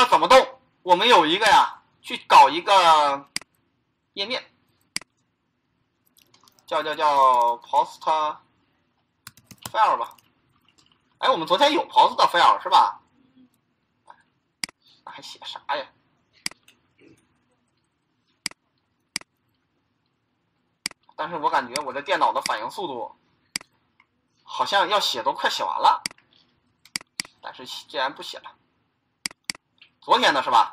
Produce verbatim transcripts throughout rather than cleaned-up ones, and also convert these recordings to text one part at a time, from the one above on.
怎么动？我们有一个呀，去搞一个页面，叫叫叫 post file 吧。哎，我们昨天有 post file 是吧？那还写啥呀？但是我感觉我这电脑的反应速度，好像要写都快写完了，但是既然不写了，昨天的是吧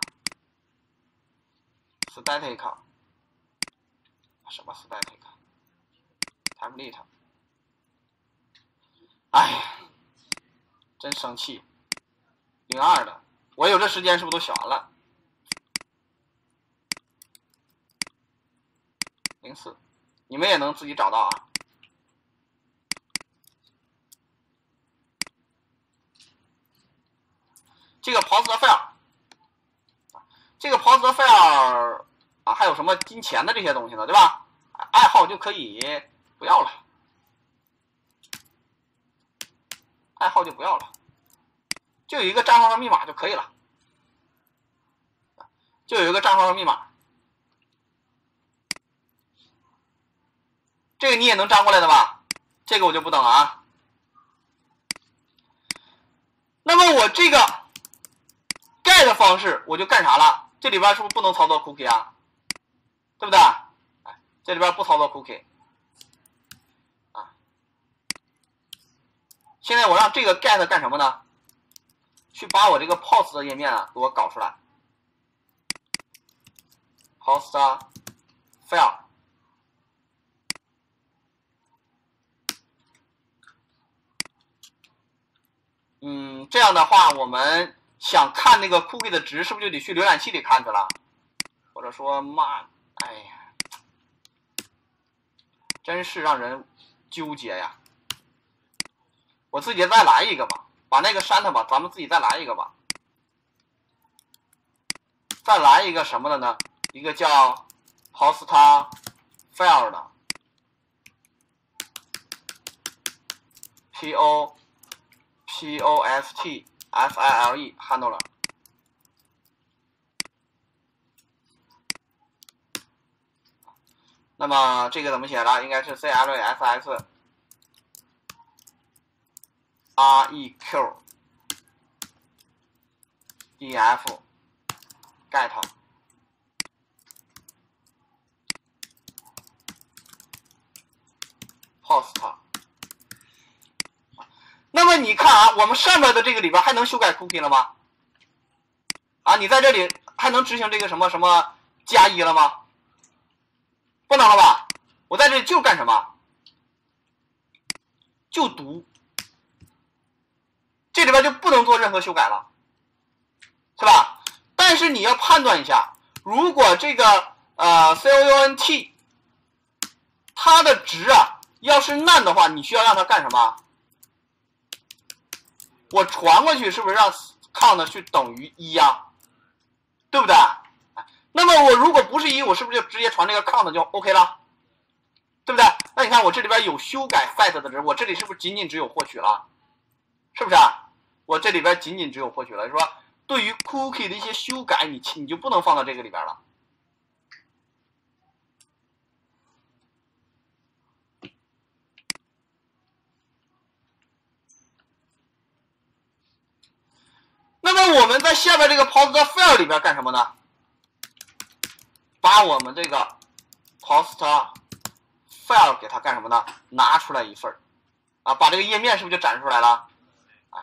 ？static 什么 static template， 哎呀，真生气！零二的，我有这时间是不是都写完了？零四，你们也能自己找到啊。这个 post file， 这个 post file 啊，还有什么金钱的这些东西呢，对吧？爱好就可以不要了，爱好就不要了，就有一个账号和密码就可以了，就有一个账号和密码。这个你也能粘过来的吧？这个我就不等了啊。那么我这个 get 方式我就干啥了？这里边是不是不能操作 cookie 啊？对不对？哎，这里边不操作 cookie 啊。现在我让这个 get 干什么呢？去把我这个 post 的页面啊给我搞出来 ，post file。嗯，这样的话，我们想看那个 cookie 的值，是不是就得去浏览器里看去了？或者说，妈，哎呀，真是让人纠结呀！我自己再来一个吧，把那个删它吧，咱们自己再来一个吧。再来一个什么的呢？一个叫 post file 的 ，p o p o s t f i l e handler。那么这个怎么写的？应该是 c l s s r e q d f get post。那么你看啊，我们上面的这个里边还能修改 cookie 了吗？啊，你在这里还能执行这个什么什么加一了吗？不能了吧？我在这里就干什么？就读，这里边就不能做任何修改了，是吧？但是你要判断一下，如果这个呃 count 它的值啊要是 none 的话，你需要让它干什么？我传过去是不是让 count 去等于一呀？对不对？那么我如果不是一，我是不是就直接传这个 count 就 OK 了？对不对？那你看我这里边有修改 fat 的值，我这里是不是仅仅只有获取了？是不是啊？我这里边仅仅只有获取了，就是说对于 cookie 的一些修改，你你就不能放到这个里边了。那么我们在下边这个 post file 里边干什么呢？把我们这个 post file 给它干什么呢？拿出来一份啊，把这个页面是不是就展示出来了？哎，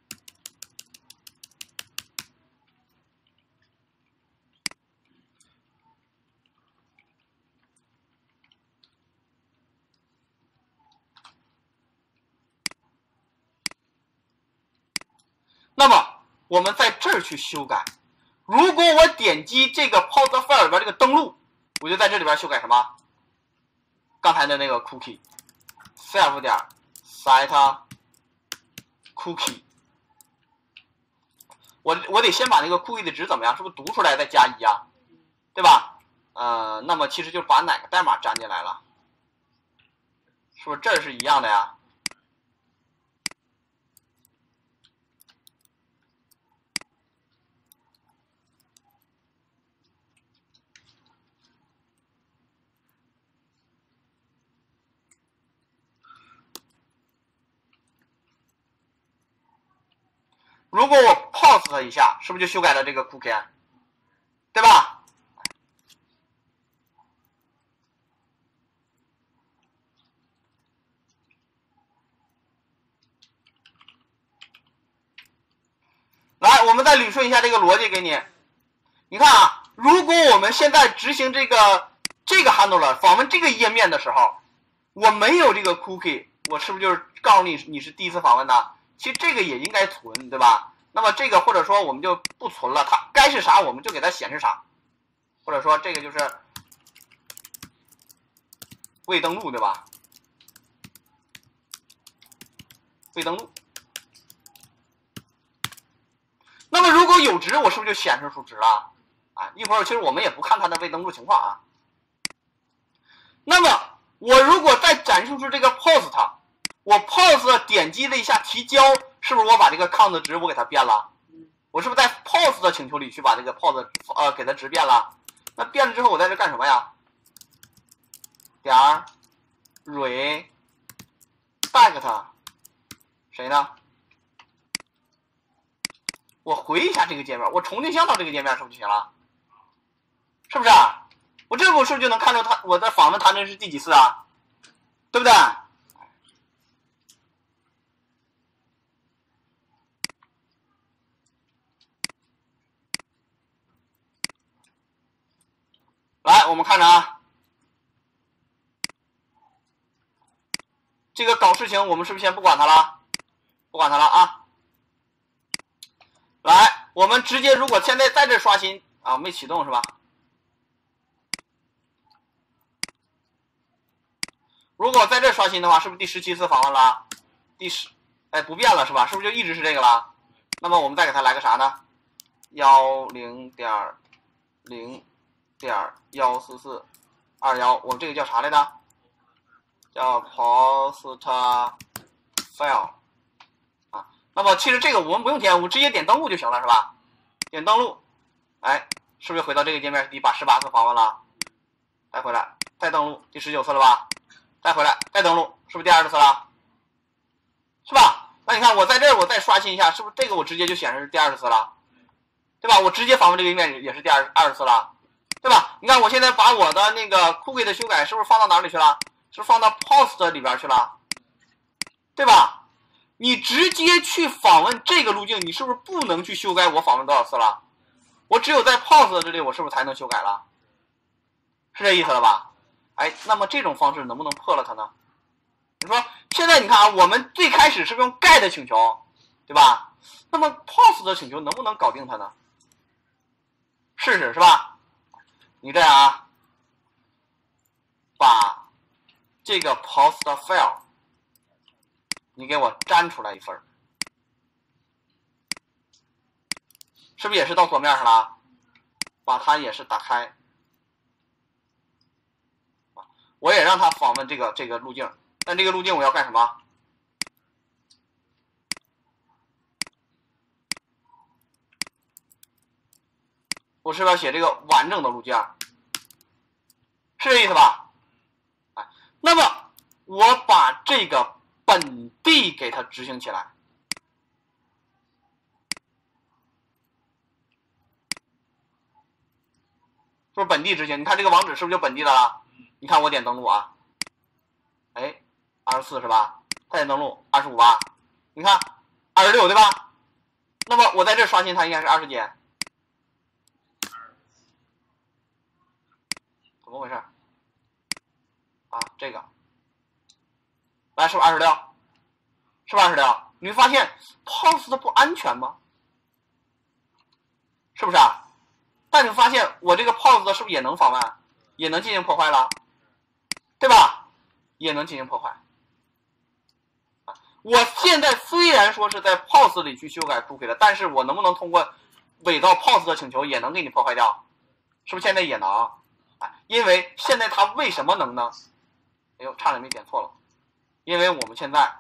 那么我们在这儿去修改。如果我点击这个 post file 里边这个登录，我就在这里边修改什么？刚才的那个 cookie self 点 set cookie。我我得先把那个 cookie 的值怎么样？是不是读出来再加一啊？对吧？呃，那么其实就把哪个代码粘进来了？是不是这是一样的呀？ 如果我 pause 它一下，是不是就修改了这个 cookie， 对吧？来，我们再捋顺一下这个逻辑给你。你看啊，如果我们现在执行这个这个 handler 访问这个页面的时候，我没有这个 cookie， 我是不是就是告诉你你是第一次访问呢？其实这个也应该存，对吧？那么这个或者说我们就不存了，它该是啥我们就给它显示啥，或者说这个就是未登录，对吧？未登录。那么如果有值，我是不是就显示出值了？啊，一会儿其实我们也不看它的未登录情况啊。那么我如果再展示出这个 pause 它，我 pause 点击了一下提交，是不是我把这个 count 值我给它变了？我是不是在 pause 的请求里去把这个 pause 呃给它值变了？那变了之后我在这干什么呀？点儿 re back 谁呢？我回一下这个界面，我重新向到这个界面是不是就行了？是不是？我这步是不是就能看出它我的访问谈真是第几次啊？对不对？来，我们看着啊，这个搞事情我们是不是先不管它了？不管它了啊。来，我们直接如果现在在这刷新啊，没启动是吧？如果在这刷新的话，是不是第十七次访问了？第十，哎，不变了是吧？是不是就一直是这个了？那么我们再给它来个啥呢？幺零点零点幺四四二幺，我们这个叫啥来着？叫 post file 啊。那么其实这个我们不用填，我们直接点登录就行了，是吧？点登录，哎，是不是回到这个界面第八十八次访问了？再回来，再登录，第十九次了吧？再回来，再登录，是不是第二十次了？是吧？那你看我在这儿，我再刷新一下，是不是这个我直接就显示是第二十次了？对吧？我直接访问这个页面也是第二二十次了，对吧？你看我现在把我的那个 cookie 的修改是不是放到哪里去了？是不是放到 post 里边去了？对吧？你直接去访问这个路径，你是不是不能去修改我访问多少次了？我只有在 post 这里，我是不是才能修改了？是这意思了吧？哎，那么这种方式能不能破了它呢？你说现在你看啊，我们最开始是不是用 get 请求，对吧？那么 post 的请求能不能搞定它呢？试试是吧？你这样啊，把这个 post file 你给我粘出来一份，是不是也是到左面上了？把它也是打开，我也让它访问这个这个路径，但这个路径我要干什么？我是不是要写这个完整的路径？是这意思吧？哎，那么我把这个本地给它执行起来，是不是本地执行？你看这个网址是不是就本地的了？你看我点登录啊，哎，二十四是吧？再点登录二十五吧？你看二十六对吧？那么我在这刷新它应该是二十几。怎么回事？啊，这个，来是不是二十六？是不是二十六？你会发现 post 的不安全吗？是不是啊？但你发现我这个 post 的是不是也能访问，也能进行破坏了，对吧？也能进行破坏。啊，我现在虽然说是在 post 里去修改 cookie 的，但是我能不能通过伪造 post 的请求也能给你破坏掉？是不是现在也能？因为现在它为什么能呢？哎呦，差点没点错了。因为我们现在，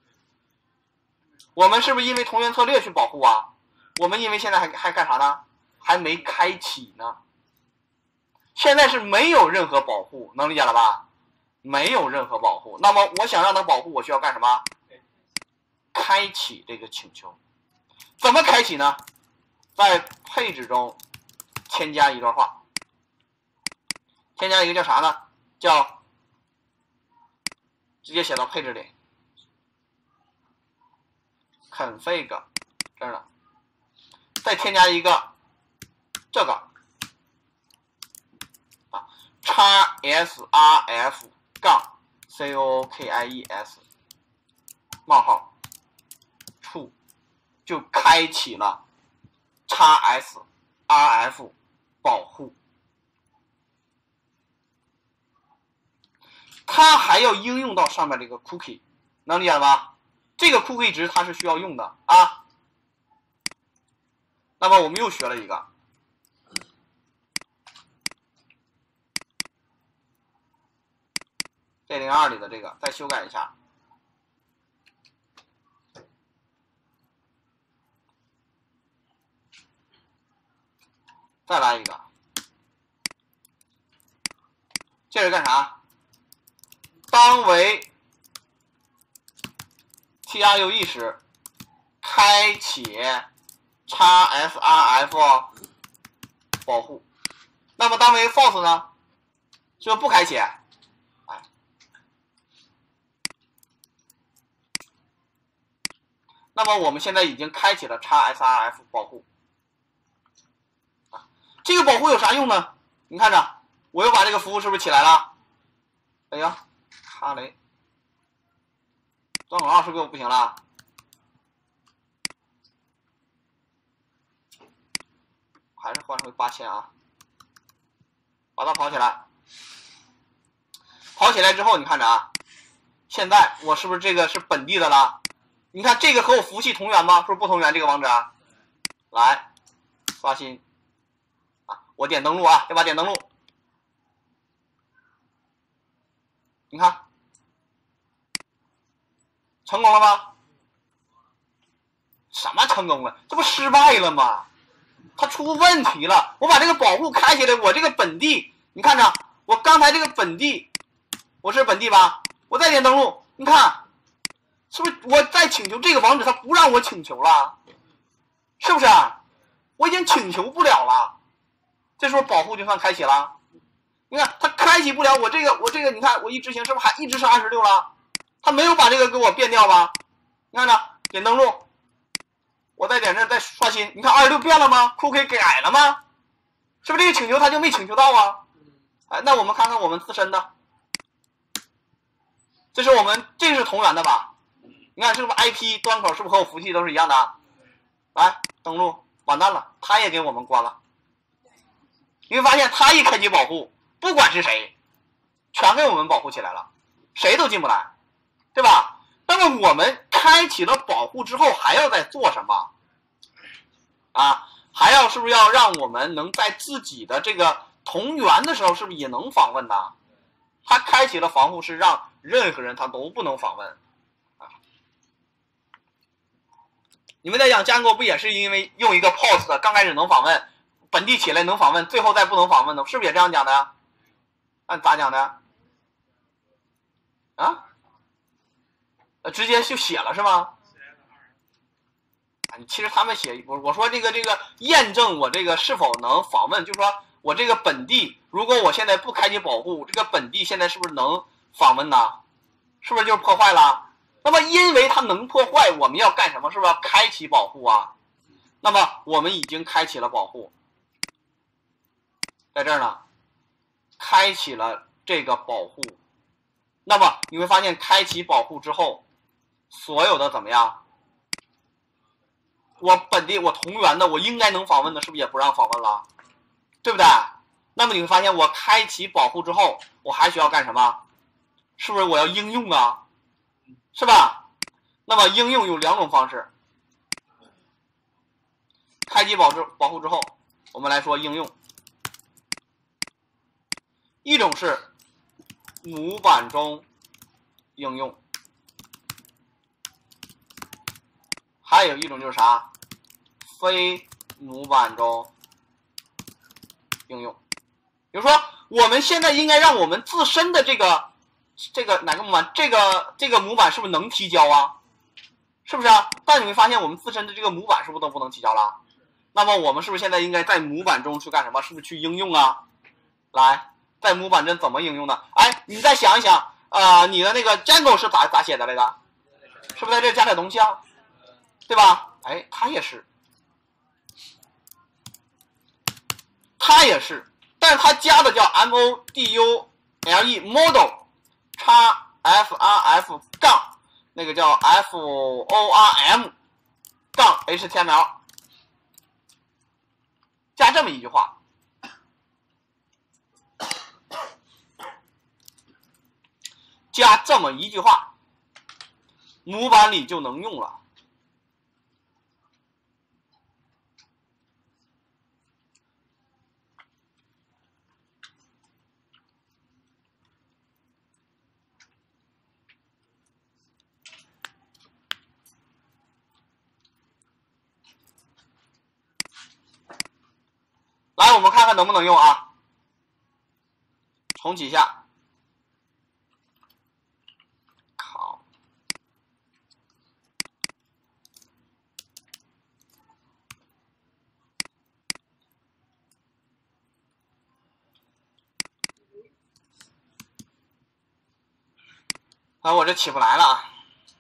我们是不是因为同源策略去保护啊？我们因为现在还还干啥呢？还没开启呢。现在是没有任何保护，能理解了吧？没有任何保护。那么我想让它保护，我需要干什么？开启这个请求。 怎么开启呢？在配置中添加一段话，添加一个叫啥呢？叫直接写到配置里 config 这儿呢，再添加一个这个啊 xsrf 杠 cookies 冒号 true 就开启了 xsrf 保护。它还要应用到上面这个 cookie， 能理解了吧？这个 cookie 值它是需要用的啊。那么我们又学了一个，这零二里的这个再修改一下，再来一个，这是干啥？当为 true 时，开启 xsrf 保护。那么当为 false 呢？是不是不开启？哎，那么我们现在已经开启了 xsrf 保护。这个保护有啥用呢？你看着，我又把这个服务是不是起来了？哎呀！哈雷，端口号是不是又不行了？还是换回八千啊！把它跑起来，跑起来之后，你看着啊，现在我是不是这个是本地的了？你看这个和我服务器同源吗？是不是不同源？这个网址，来刷新啊！我点登录啊，对吧？点登录，你看。成功了吗？什么成功了？这不失败了吗？它出问题了。我把这个保护开起来，我这个本地，你看着，我刚才这个本地，我是本地吧？我再点登录，你看，是不是我再请求这个网址，它不让我请求了？是不是？我已经请求不了了，这时候保护就算开启了。你看，它开启不了，我这个，我这个，你看，我一执行，是不是还一直是二十六了？他没有把这个给我变掉吧？你看着，点登录，我再点这再刷新，你看二十六变了吗 ？cookie 改了吗？是不是这个请求他就没请求到啊？哎，那我们看看我们自身的，这是我们这是同源的吧？你看是不是 I P 端口是不是和我服务器都是一样的？来登录，完蛋了，他也给我们关了。你会发现他一开启保护，不管是谁，全给我们保护起来了，谁都进不来。对吧？那么我们开启了保护之后，还要再做什么？啊，还要是不是要让我们能在自己的这个同源的时候，是不是也能访问呢？它开启了防护，是让任何人他都不能访问。啊，你们在讲Django不也是因为用一个 post 刚开始能访问，本地起来能访问，最后再不能访问的，是不是也这样讲的呀？按咋讲的？啊？直接就写了是吗？其实他们写我我说这个这个验证我这个是否能访问，就是说我这个本地，如果我现在不开启保护，这个本地现在是不是能访问呢？是不是就是破坏了？那么因为它能破坏，我们要干什么？是不是要开启保护啊？那么我们已经开启了保护，在这儿呢，开启了这个保护。那么你会发现，开启保护之后，所有的怎么样？我本地我同源的，我应该能访问的，是不是也不让访问了？对不对？那么你会发现，我开启保护之后，我还需要干什么？是不是我要应用啊？是吧？那么应用有两种方式。开启保护保护之后，我们来说应用。一种是模板中应用，还有一种就是啥？非模板中应用。比如说，我们现在应该让我们自身的这个这个哪个模板？这个这个模板是不是能提交啊？ 是不是啊？但你会发现我们自身的这个模板是不是都不能提交了？那么我们是不是现在应该在模板中去干什么？是不是去应用啊？来，在模板中怎么应用呢？哎，你再想一想，呃，你的那个 Django 是咋咋写的来着？是不是在这加点东西啊？对吧？哎，它也是，它也是，但是它加的叫 module model 叉 frf 杠那个叫 form 杠 html， 加这么一句话，加这么一句话，模板里就能用了。来，我们看看能不能用啊？重启一下。靠！啊，我这起不来了啊！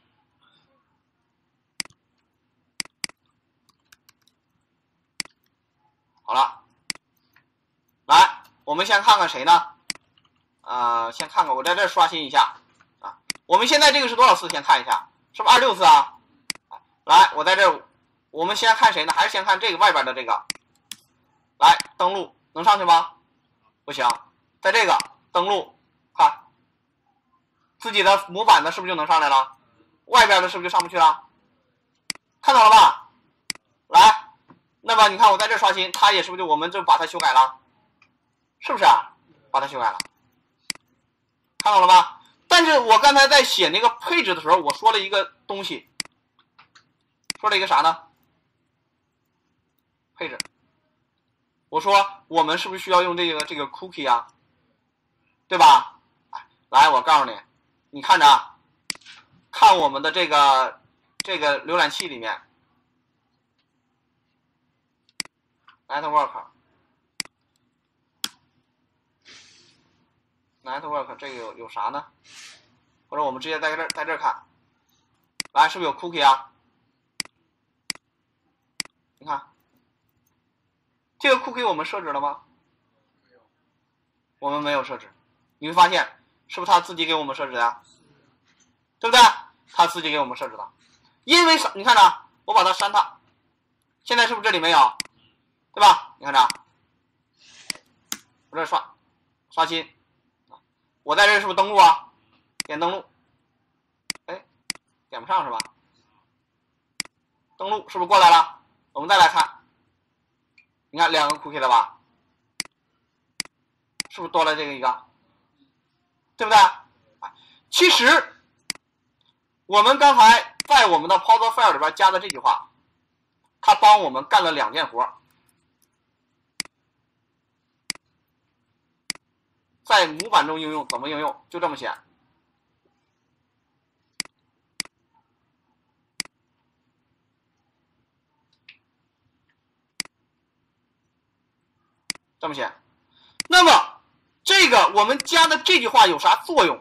好了，来，我们先看看谁呢？呃，先看看，我在这刷新一下啊。我们现在这个是多少次？先看一下，是不是二十六次啊？来，我在这，我们先看谁呢？还是先看这个外边的这个？来，登录能上去吗？不行，在这个登录，看自己的模板的是不是就能上来了？外边的是不是就上不去了？看到了吧？来，那么你看我在这刷新，它也是不是就我们就把它修改了？是不是啊？把它修改了，看到了吧？但是我刚才在写那个配置的时候，我说了一个东西，说了一个啥呢？配置，我说我们是不是需要用这个这个 cookie 啊？对吧？来，我告诉你，你看着啊，看我们的这个这个浏览器里面 network network 这个有有啥呢？或者我们直接在这在这看，来，是不是有 cookie 啊？你看，这个 cookie 我们设置了吗？我们没有设置。你会发现，是不是他自己给我们设置的呀？对不对？他自己给我们设置的。因为啥？你看着，我把它删它，现在是不是这里没有？对吧？你看着，我这刷刷新，我在这是不是登录啊？点登录，哎，点不上是吧？登录是不是过来了？我们再来看，你看两个 cookie 了吧？是不是多了这个一个？对不对？其实我们刚才在我们的 Power File 里边加的这句话，它帮我们干了两件活。在模板中应用怎么应用？就这么写。这么写。那么这个我们加的这句话有啥作用？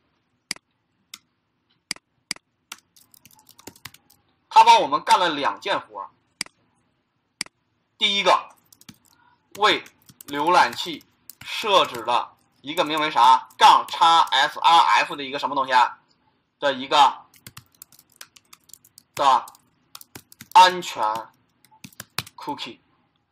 它帮我们干了两件活。第一个，为浏览器设置了一个名为啥杠叉 srf 的一个什么东西啊？的一个的安全 cookie，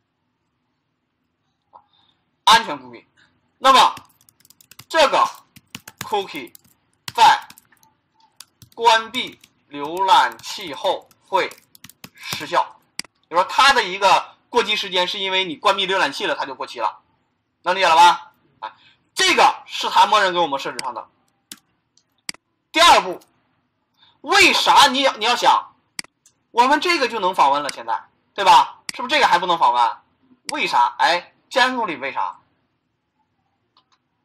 安全 cookie。那么这个 cookie 在关闭浏览器后会失效，比如说它的一个过期时间是因为你关闭浏览器了，它就过期了，能理解了吧？哎，这个是它默认给我们设置上的。第二步，为啥你你要想，我们这个就能访问了，现在对吧？是不是这个还不能访问？为啥？哎 ，Django 里为啥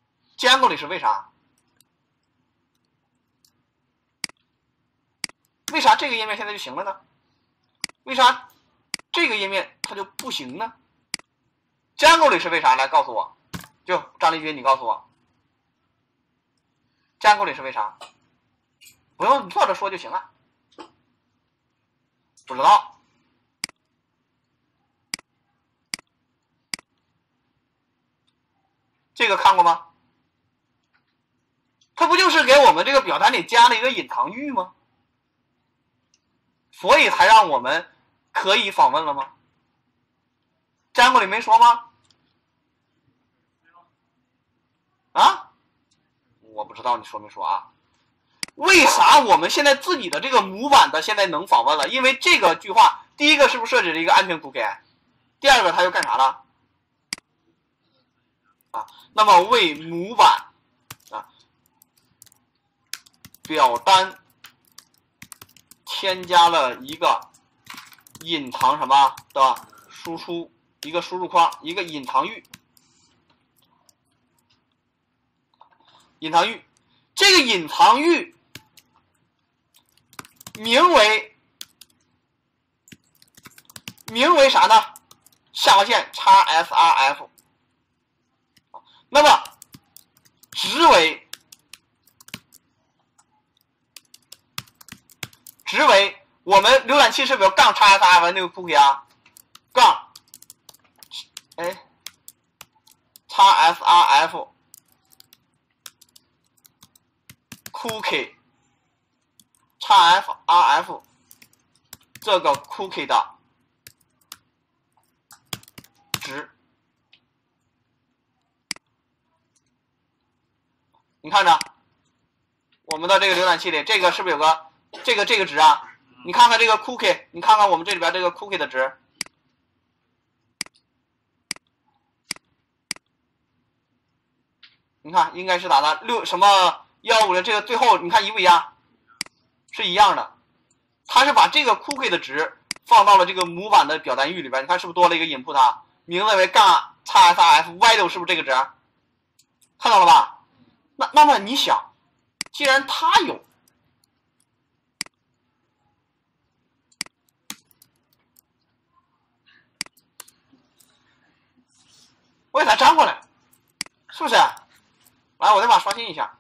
？Django 里是为啥？ 为啥这个页面现在就行了呢？为啥这个页面它就不行呢？ Django 里是为啥？来告诉我，就张丽君，你告诉我 ，Django 里是为啥？不用坐着说就行了。不知道，这个看过吗？它不就是给我们这个表单里加了一个隐藏域吗？所以才让我们可以访问了吗？ Django 里没说吗？啊？我不知道你说没说啊？为啥我们现在自己的这个模板的现在能访问了？因为这个句话，第一个是不是设置了一个安全 cookie？ 第二个它又干啥了？啊，那么为模板啊表单添加了一个隐藏什么的输出。 一个输入框，一个隐藏域，隐藏域，这个隐藏域名为名为啥呢？下划线 xsrf， 那么值为值为我们浏览器是不是有杠 xsrf 那个 cookie 啊？杠。 哎 ，xsrf cookie xsrf 这个 cookie 的值，你看着我们的这个浏览器里，这个是不是有个这个这个值啊？你看看这个 cookie， 你看看我们这里边这个 cookie 的值。 你看，应该是咋的？六什么幺五零？这个最后你看一不一样？是一样的。它是把这个 cookie 的值放到了这个模板的表单域里边。你看是不是多了一个 input 啊？名字为杠 xsrf，value 是不是这个值？看到了吧？那那么你想，既然它有，我给它粘过来，是不是？ 来，我再把它刷新一下，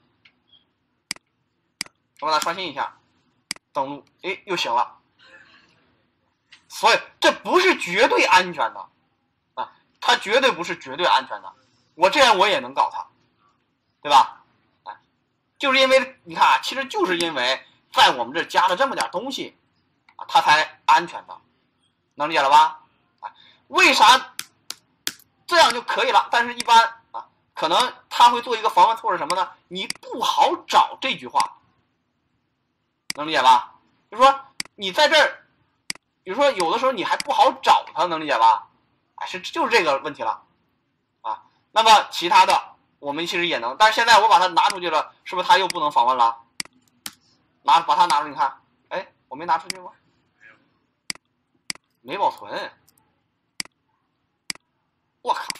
我把它刷新一下，登录，哎，又行了。所以这不是绝对安全的啊，它绝对不是绝对安全的。我这样我也能搞它，对吧？哎，就是因为你看啊，其实就是因为在我们这加了这么点东西啊，它才安全的，能理解了吧？啊，为啥这样就可以了？但是一般。 可能他会做一个防范措施什么呢？你不好找这句话，能理解吧？就是说你在这儿，比如说有的时候你还不好找它，能理解吧？哎，是就是这个问题了啊。那么其他的我们其实也能，但是现在我把它拿出去了，是不是它又不能访问了？拿把它拿出，你看，哎，我没拿出去吗？没保存。我靠！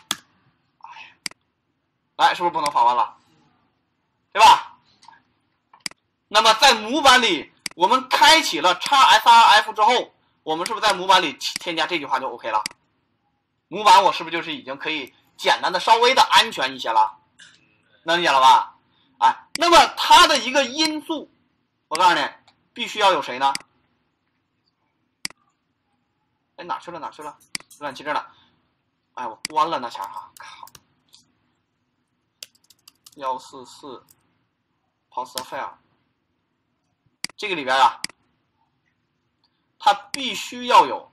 来，是不是不能访问了？对吧？那么在模板里，我们开启了 xsrf 之后，我们是不是在模板里添加这句话就 OK 了？模板我是不是就是已经可以简单的稍微的安全一些了？能理解了吧？哎，那么它的一个因素，我告诉你，必须要有谁呢？哎，哪去了？哪去了？浏览器这儿呢？哎，我关了那前儿哈，靠！ 幺四四 post file 这个里边啊，它必须要有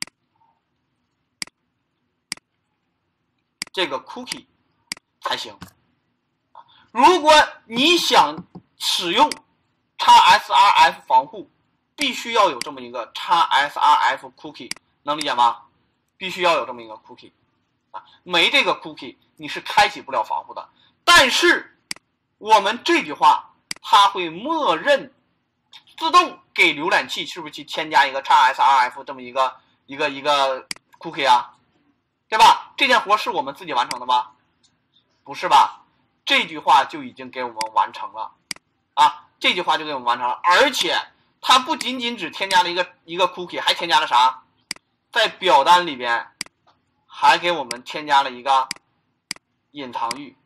这个 cookie 才行。如果你想使用 xsrf 防护，必须要有这么一个 xsrf cookie， 能理解吗？必须要有这么一个 cookie 啊，没这个 cookie 你是开启不了防护的。 但是，我们这句话它会默认自动给浏览器是不是去添加一个 xsrf 这么一个一个一个 cookie 啊，对吧？这件活是我们自己完成的吗？不是吧？这句话就已经给我们完成了啊，这句话就给我们完成了，而且它不仅仅只添加了一个一个 cookie， 还添加了啥？在表单里边还给我们添加了一个隐藏域，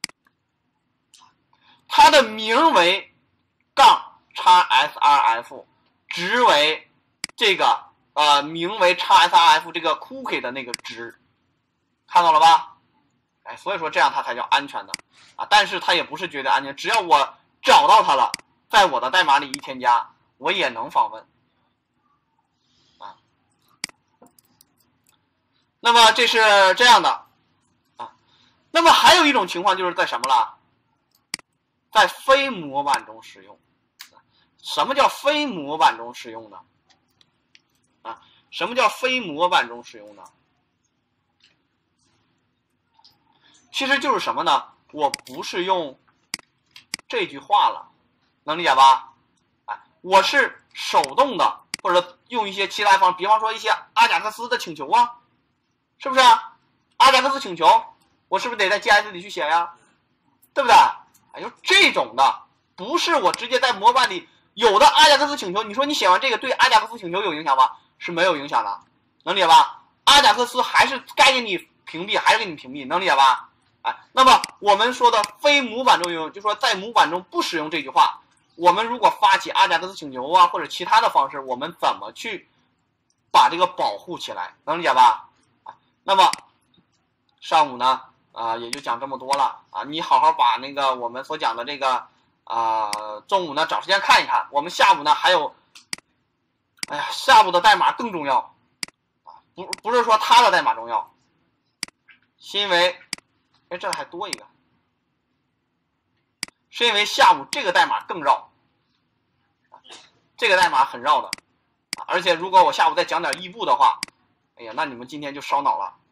它的名为杠 xsrf， 值为这个呃名为 xsrf 这个 cookie 的那个值，看到了吧？哎，所以说这样它才叫安全的啊，但是它也不是绝对安全，只要我找到它了，在我的代码里一添加，我也能访问啊。那么这是这样的啊。那么还有一种情况就是在什么了？在非模板中使用。什么叫非模板中使用呢？啊，什么叫非模板中使用呢？其实就是什么呢？我不是用这句话了，能理解吧？哎，我是手动的，或者用一些其他方，比方说一些阿贾克斯的请求啊，是不是啊？阿贾克斯请求，我是不是得在 G S 里去写呀？对不对？哎，就这种的，不是我直接在模板里有的阿贾克斯请求，你说你写完这个对阿贾克斯请求有影响吗？是没有影响的，能理解吧？阿贾克斯还是该给你屏蔽，还是给你屏蔽，能理解吧？哎，那么我们说的非模板中用，就说在模板中不使用这句话，我们如果发起阿贾克斯请求啊，或者其他的方式，我们怎么去把这个保护起来，能理解吧？啊，那么上午呢，啊、呃、也就讲这么多了啊，你好好把那个我们所讲的这个啊、呃，中午呢找时间看一看，我们下午呢还有，哎呀，下午的代码更重要啊，不不是说它的代码重要，是因为。哎，这还多一个，是因为下午这个代码更绕，这个代码很绕的，而且如果我下午再讲点异步的话，哎呀，那你们今天就烧脑了。